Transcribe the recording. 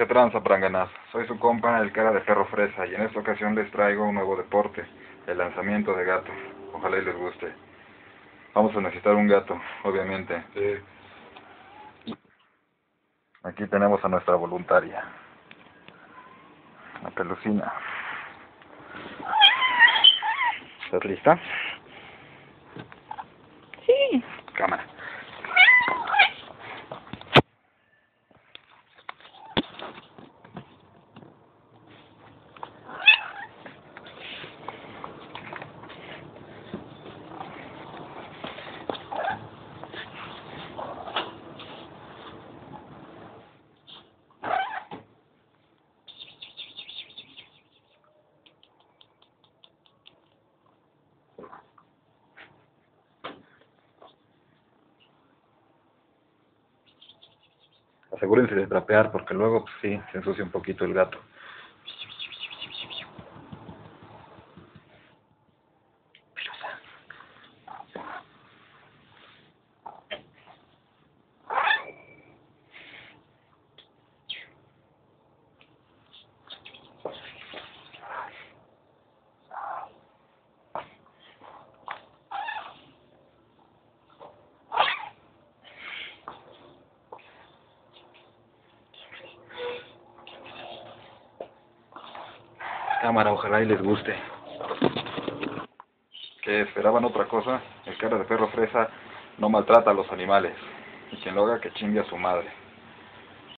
¿Qué tranza, pranganas? Soy su compa, el cara de perro fresa, y en esta ocasión les traigo un nuevo deporte, el lanzamiento de gato. Ojalá y les guste. Vamos a necesitar un gato, obviamente. Aquí tenemos a nuestra voluntaria, la Pelusina. ¿Estás lista? Sí. Cámara. Asegúrense de trapear porque luego, pues sí, se ensucia un poquito el gato. Cámara, ojalá y les guste. ¿Qué esperaban otra cosa? El cara de perro fresa no maltrata a los animales. Y quien lo haga que chingue a su madre.